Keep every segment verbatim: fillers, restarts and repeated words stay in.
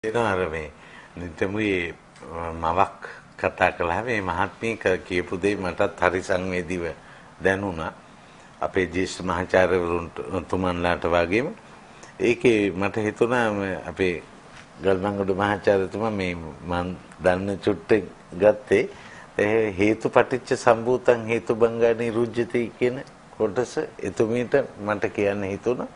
එනවා මේ නිතමුයේ මවක් කතා කළා මේ මහත්මිය කියපු දේ මටත් හරි සංවේදීව දැනුණා අපේ ජ්‍යෙෂ්ඨ මහාචාර්යවරුන්ට තුමන්ලාට වගේම ඒකේ මට හිතුණා අපේ ගල්මංගොඩ මහාචාර්යතුමා මේ මන් දන්න චුට්ටක් ගත්තේ හේතුපටිච්ච සම්භූතං හේතුබංගා නිරුජ්ජති කියන කොටස එතුමීට මට කියන්න හිතුණා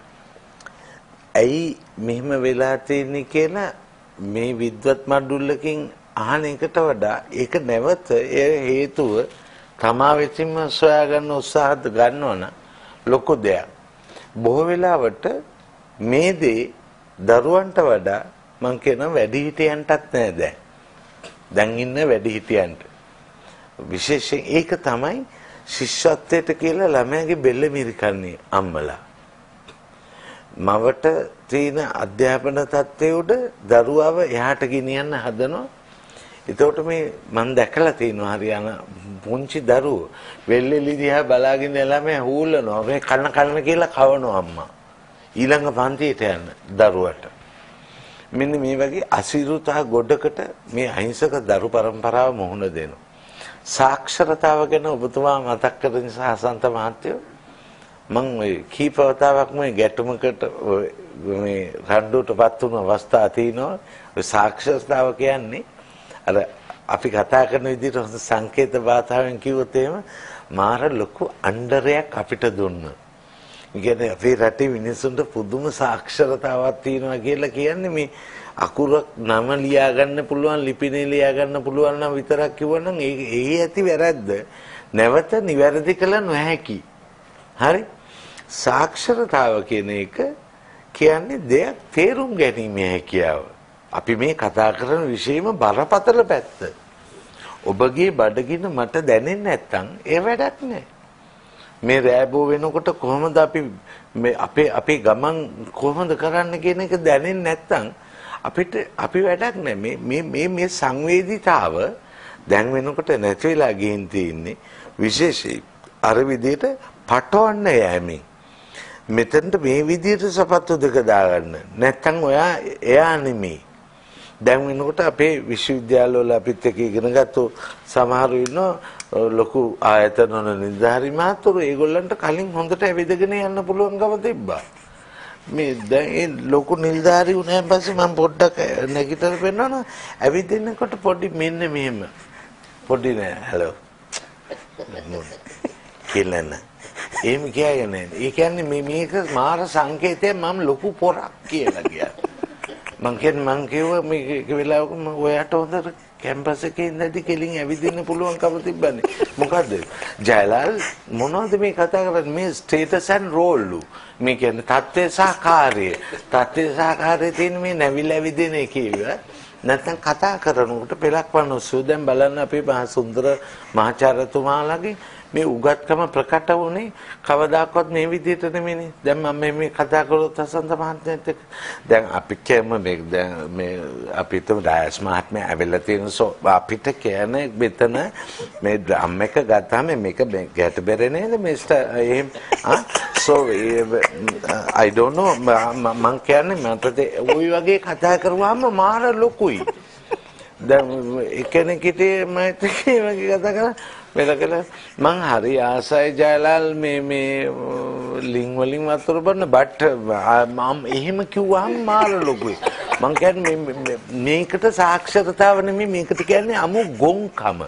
ඇයි මෙහෙම වෙලා තියෙන්නේ කියලා මේ විද්වත් මඩුල්ලකින් අහන එකට වඩා ඒක නැවත ඒ හේතුව තමා විසින්ම සොයා ගන්න උත්සාහ ගන්නවන ලොකු දෙයක්. බොහෝ වෙලාවට මේ දේ දරුවන්ට වඩා මං කියනවා වැඩිහිටියන්ටත් නෑ දැන්. දැන් ඉන්න වැඩිහිටියන්ට. විශේෂයෙන් ඒක තමයි ශිෂ්‍යත්වයට කියලා ළමයාගේ බෙල්ල මිරිකන්නේ අම්මලා. මවට තියෙන අධ්‍යාපන තත්ත්වයේ උඩ දරුවව එහාට ගෙනියන්න හදනවා. එතකොට මේ මම දැකලා තියෙනවා හරියන පුංචි දරුවෝ වෙල්ෙලි දිහා බලාගෙන ළමයා හූලනවා. මේ කන කන කියලා කවනවා අම්මා. ඊළඟ පන්තියට යන දරුවට. මෙන්න මේ වගේ අසිරුතා ගොඩකට මේ අහිංසක දරු પરම්පරාව මුහුණ දෙනවා. සාක්ෂරතාව ගැන ඔබතුමා මතක් කරන නිසා හසන්ත මහත්තයෝ මම ඔය කීපවතාවක් මේ ගැටුමකට මේ රණ්ඩුවටපත් වුණු අවස්ථා තියෙනවා. ඔය සාක්ෂරතාව කියන්නේ අර අපි කතා කරන විදිහට හොඳ සංකේත භාෂාවෙන් කිව්වොත් එහෙම මාර ලොකු අණ්ඩරයක් අපිට දුන්නා. ඒ කියන්නේ අපේ රටේ මිනිස්සුන්ට පුදුම සාක්ෂරතාවක් තියෙනවා කියලා කියන්නේ මේ අකුරක් නම ලියා ගන්න පුළුවන් ලිපිනේ ලියා ගන්න පුළුවන් නම් විතරක් කිව්වනම් ඒ ඒ ඇති වැරද්ද නැවත නිවැරදි කළ නොහැකි. හරි? සාක්ෂරතාව කියන එක කියන්නේ දෙයක් තේරුම් ගැනීමේ හැකියාව. අපි මේ කතා කරන විශේෂම බරපතල පැත්ත. ඔබගේ බඩගින්න මට දැනෙන්නේ නැත්නම් ඒ වැඩක් නෑ. මේ රෑබෝ වෙනකොට කොහොමද අපි මේ අපේ අපේ ගමන් කොහොමද කරන්න කියන එක දැනෙන්නේ නැත්නම් අපිට අපි වැඩක් නෑ. මේ මේ මේ මේ සංවේදීතාව දැන් වෙනකොට නැති වෙලා ගිහින් තියෙන්නේ විශේෂයි අර විදිහට පටවන්න යෑමෙන්. මෙතනට මේ විදිහට සපත්තු දෙක දාගන්න. නැත්තම් ඔයා එයා නෙමෙයි. දැන් වෙනකොට අපේ විශ්වවිද්‍යාලවල අපිත් එක්ක ඉගෙන ගත්තු සමහරු ඉන්නවා ලොකු ආයතන වල නිලධාරි මහතුරු ඒගොල්ලන්ට කලින් හොඳට ඇවිදගෙන යන්න පුළුවන්කම තිබ්බා. මේ දැන් ලොකු නිලධාරි වුණාන් පස්සේ මම පොඩ්ඩක් නැගිටලා පෙන්නනවා ඇවිදිනකොට පොඩි මෙන්න මෙහෙම පොඩි නෑ හලෝ කියලා එහෙම කියගෙන නෑ. ඒ කියන්නේ මේ මේක මාර සංකේතයක් මම ලොකු පොරක් කියලා කියන්නේ. මං කියන්නේ මං කිව්වා මේ වෙලාවක මම ඔයාට හොඳට කැම්පස් එකේ ඉඳදී කෙලින් ඇවිදින්න පුළුවන්කම තිබ්බනේ. මොකද්ද? ජයලාල් මොනවද මේ කතා කරන්නේ? මේ ස්ටේටස් ඇන්ඩ් රෝල් මේ කියන්නේ තත්ත්වය සහ කාර්යය. තත්ත්වය සහ කාර්යය තියෙන මේ නැවිල ඇවිදින එකේ නැත්නම් කතා කරනකොට පෙලක් වන්නසු දැන් බලන්න අපේ මහ සුන්දර මහාචාර්යතුමාලාගේ මේ උගත්කම ප්‍රකට වුණේ කවදාකවත් මේ විදිහට නෙමෙයිනේ. දැන් මම මේ කතා කරොත් හසන්ත මහත්මයාත් එක්ක දැන් අපි කියමු මේ දැන් මේ අපිට ඩයස් මහත්මයා ඇවිල්ලා තියෙන සෝ අපිට කියන්නේ මෙතන මේ ඩ්‍රම් එක ගත්තාම මේක ගැට බැරේ නේද මිස්ටර් එහෙම ආ සෝ I don't know මම කියන්නේ මට ওই වගේ කතා කරුවාම මාර ලොකුයි. දැන් එකෙනෙක් හිටියේ මම වගේ කතා කරා මෙලකල මං හරි ආසයි ජයලාල් මේ මේ ලිං වලින් වතුර බන්න බට් මම එහෙම කිව්වහම මාර ලොකුයි. මං කියන්නේ මේකට සාක්ෂරතාව නෙමෙයි මේකට කියන්නේ අමු ගොංකම.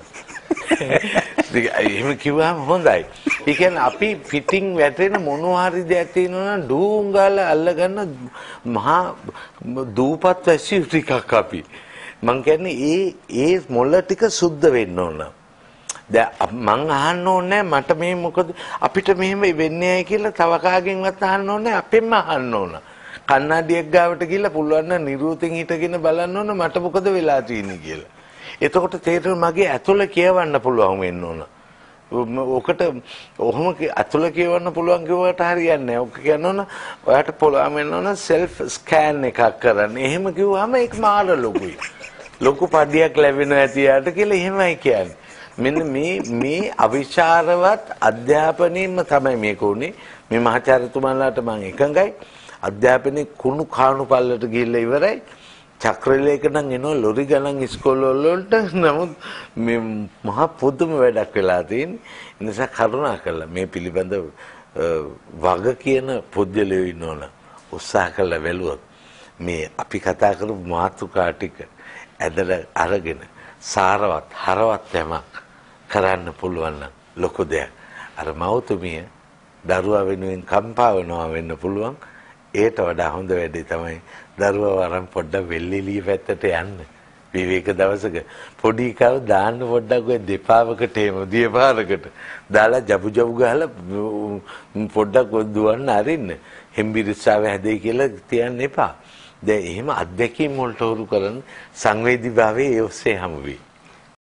එහෙම කිව්වහම හොඳයි. ඒ කියන්නේ අපි පිටින් වැටෙන මොනවා හරි දෙයක් තියෙනවා නම් ඩූංගාල අල්ලගන්න මහා දූපත් වැසියු ටිකක් අපි. මං කියන්නේ ඒ ඒ මොළ ටික සුද්ධ වෙන්න ඕන. දැන් මං අහන්න ඕනේ මට මේ මොකද අපිට මෙහෙම වෙන්නේ නැහැ කියලා තව කාගෙන්වත් අහන්න ඕනේ අපෙන්ම අහන්න ඕන. කන්නඩියක් ගාවට ගිහලා පුළුවන් නම් නිරූතින් හිටගෙන බලන්න ඕන මට මොකද වෙලා තියෙන්නේ කියලා. එතකොට තේරෙන මගේ ඇතුළ කියවන්න පුළුවන් වෙන්න ඕන. ඔකට ඔහොම ඇතුළ කියවන්න පුළුවන් කිව්වට හරියන්නේ නැහැ. ඔක කියනවනම් ඔයාට පුළුවන් වෙන්න ඕන self scan එකක් කරන්න. එහෙම කිව්වම ඒක මාර ලොකුයි. ලොකු පඩියක් ලැබෙනවා ඇතියට කියලා එහෙමයි කියන්නේ. මෙන්න මේ මේ අවිචාරවත් අධ්‍යාපනයෙන්ම තමයි මේක උනේ. මේ මහාචාර්යතුමාලාට මම එකඟයි. අධ්‍යාපනයේ කුණු කාණු පල්ලට ගිහිල්ලා ඉවරයි. චක්‍රලයක නම් එනවා ලොරි ගණන් ඉස්කෝල වලට. නමුත් මේ මහා පුදුම වැඩක් වෙලා තියෙන නිසා කරුණා කළා මේ පිළිබඳව වග කියන පුද්ගලයෝ ඉන්නවනේ උත්සාහ කළා වැළුවොත් මේ අපි කතා කරපු මාතෘකා ටික ඇදලා අරගෙන සාරවත් හරවත් යමක් කරන්න පුළුවන් නම් ලොකු දෙයක්. අර මෞතුමිය දරුවා වෙනුවෙන් කම්පා වෙනවා වෙන්න පුළුවන්. ඒට වඩා හොඳ වැඩේ තමයි දරුවා වරන් පොඩ්ඩක් වෙල්ලිලිය පැත්තට යන්න. විවේක දවසක පොඩි කව දාන්න පොඩ්ඩක් ඔය දෙපාවකට එහෙම දියපාරකට දාලා ජබු ජබු ගහලා පොඩ්ඩක් දුවන්න අරින්න. හෙම්බිරිස්සාව හැදෙයි කියලා තියන්න එපා. දැන් එහෙම අත්දැකීම් වලට උරු කරන සංවේදීභාවයේ ඒ ඔස්සේ හමු වෙයි.